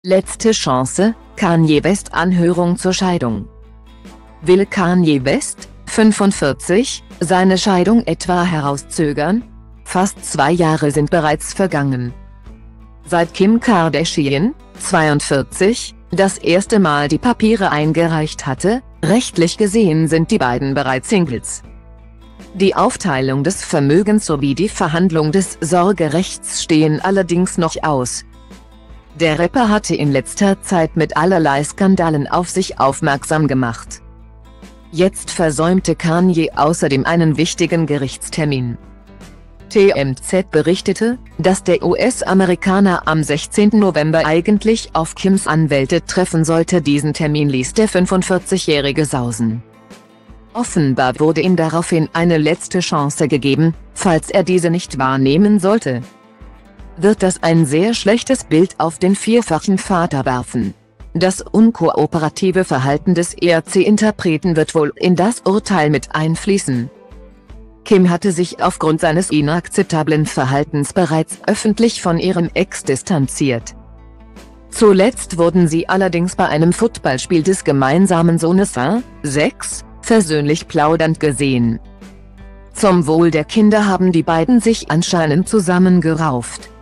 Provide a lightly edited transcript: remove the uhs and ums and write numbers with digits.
Letzte Chance, Kanye West Anhörung zur Scheidung. Will Kanye West, 45, seine Scheidung etwa herauszögern? Fast 2 Jahre sind bereits vergangen. Seit Kim Kardashian, 42, das erste Mal die Papiere eingereicht hatte, rechtlich gesehen sind die beiden bereits Singles. Die Aufteilung des Vermögens sowie die Verhandlung des Sorgerechts stehen allerdings noch aus. Der Rapper hatte in letzter Zeit mit allerlei Skandalen auf sich aufmerksam gemacht. Jetzt versäumte Kanye außerdem einen wichtigen Gerichtstermin. TMZ berichtete, dass der US-Amerikaner am 16. November eigentlich auf Kims Anwälte treffen sollte. Diesen Termin ließ der 45-Jährige sausen. Offenbar wurde ihm daraufhin eine letzte Chance gegeben, falls er diese nicht wahrnehmen sollte. Wird das ein sehr schlechtes Bild auf den vierfachen Vater werfen? Das unkooperative Verhalten des ERC-Interpreten wird wohl in das Urteil mit einfließen. Kim hatte sich aufgrund seines inakzeptablen Verhaltens bereits öffentlich von ihrem Ex distanziert. Zuletzt wurden sie allerdings bei einem Footballspiel des gemeinsamen Sohnes 6, versöhnlich plaudernd gesehen. Zum Wohl der Kinder haben die beiden sich anscheinend zusammengerauft.